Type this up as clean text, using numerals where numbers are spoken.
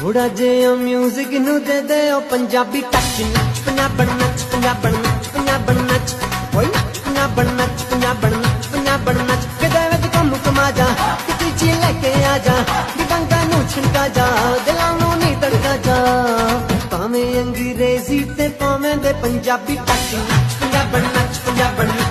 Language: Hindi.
थोड़ा जिहा म्यूजिक नू दे दे ओ पंजाबी टच नच पंजाबन नच पंजाबन नच पंजाबन नच ओए नच पंजाबन नच पंजाबन नच पंजाबन नच किते विच कम कमा जा किते ची लेके आ जा दिवंगा नू छिड़का जा दिलां नू नी तड़का जा भावें अंग्रेजी ते भावें दे पंजाबी टच नच पंजाबन नच पंजाबन